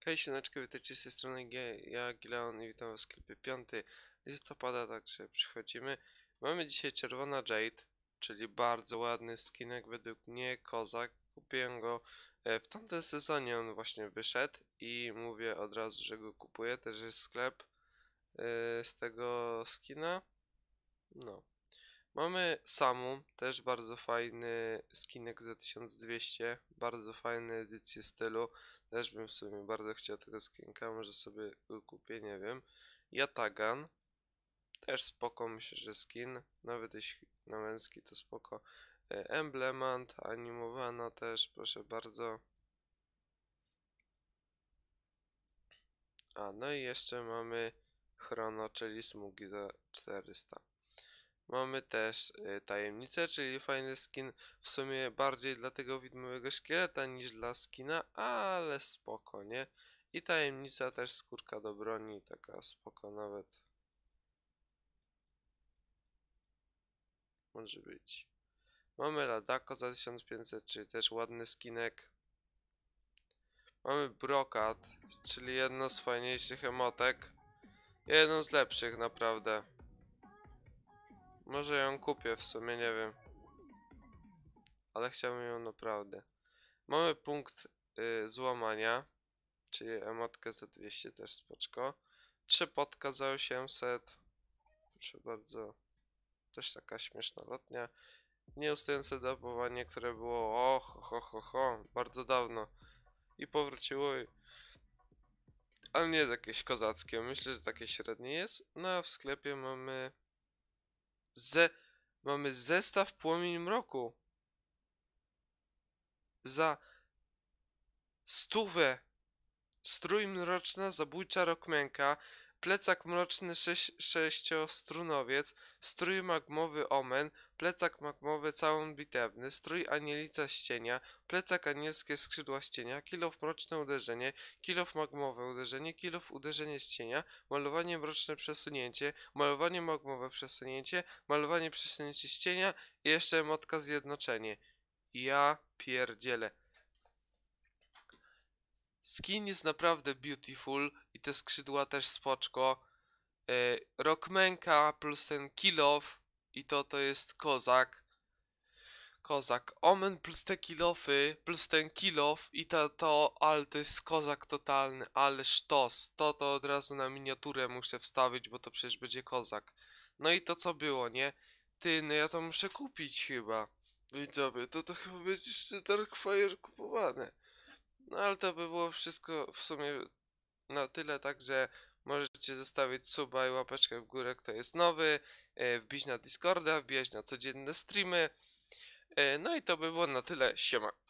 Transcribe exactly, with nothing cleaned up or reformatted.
Hej siemeczko, witajcie z tej strony G, ja Gileon i witam w sklepie piątego listopada, także przychodzimy. Mamy dzisiaj czerwona Jade, czyli bardzo ładny skinek według mnie, kozak. Kupiłem go e, w tamtym sezonie, on właśnie wyszedł i mówię od razu, że go kupuję. Też jest sklep e, z tego skina. No. Mamy Samu, też bardzo fajny skinek za tysiąc dwieście, bardzo fajne edycje stylu, też bym w sumie bardzo chciał tego skinka, może sobie go kupię, nie wiem. Yatagan, też spoko, myślę, że skin, nawet jeśli na męski to spoko. E, Emblemant, animowana też, proszę bardzo. A, no i jeszcze mamy Chrono, czyli smugi za czterysta. Mamy też y, tajemnicę, czyli fajny skin, w sumie bardziej dla tego widmowego szkieleta niż dla skina, ale spoko, nie? I tajemnica też skórka do broni, taka spoko nawet. Może być. Mamy Ladako za tysiąc pięćset, czyli też ładny skinek. Mamy Brokat, czyli jedno z fajniejszych emotek. Jedną z lepszych naprawdę. Może ją kupię w sumie, nie wiem. Ale chciałbym ją naprawdę. Mamy punkt y, złamania, czyli emotkę za dwieście, też spoczko. Trzy potka za osiemset. Proszę bardzo. Też taka śmieszna lotnia. Nieustające dabowanie, które było o ho, ho, ho, ho, bardzo dawno. I powróciło. I... Ale nie jest jakieś kozackie. Myślę, że takie średnie jest. No a w sklepie mamy... Ze... Mamy zestaw Płomień Mroku. Za... Stówę. Strój mroczna, zabójcza rokmenka, plecak mroczny sześć, sześciostrunowiec, strój magmowy omen, plecak magmowy całun bitewny, strój anielica z cienia, plecak anielskie skrzydła z cienia, kilof mroczne uderzenie, kilof magmowe uderzenie, kilof uderzenie z cienia, malowanie mroczne przesunięcie, malowanie magmowe przesunięcie, malowanie przesunięcie z cienia i jeszcze emotka zjednoczenie. Ja pierdzielę. Skin jest naprawdę beautiful i te skrzydła też spoczko. Yy, Rockmanka plus ten kill off i to to jest kozak. Kozak. Omen plus te kill-offy plus ten kill off i to to, ale to jest kozak totalny, ale sztos. To to od razu na miniaturę muszę wstawić, bo to przecież będzie kozak. No i to co było, nie? Ty, no ja to muszę kupić chyba. Widzowie, to to chyba będzie jeszcze Darkfire kupowane. No ale to by było wszystko w sumie na tyle, także możecie zostawić suba i łapeczkę w górę, kto jest nowy, e, wbić na Discorda, wbijać na codzienne streamy. E, no i to by było na tyle, siema.